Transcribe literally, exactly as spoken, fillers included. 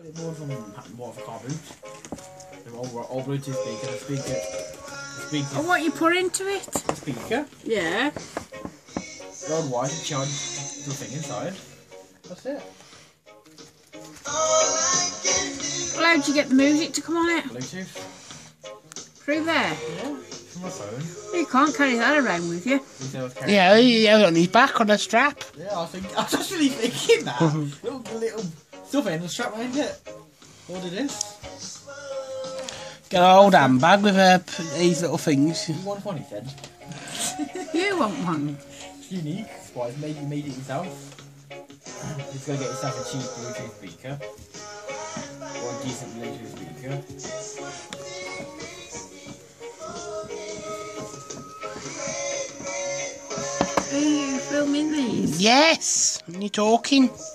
Got it more from more of a car boot. They're all, all Bluetooth speaker. The speaker. The speaker. Oh, what you put into it? The speaker. Yeah. They're all white. Charge the thing inside. That's it. Well, how'd you get the music to come on it? Bluetooth. Through there? Yeah. From my phone. You can't carry that around with you. Yeah, he has it on his back on a strap. Yeah, I think I was actually thinking that. little little stuff in the strap behind it. What it is. Get an old handbag with uh, these little things. You want one, he said. You want one? It's unique. That's why it's made, you made it yourself. Just gotta get yourself a cheap Bluetooth speaker. Or a decent Bluetooth speaker. Are you filming these? Yes, you're talking.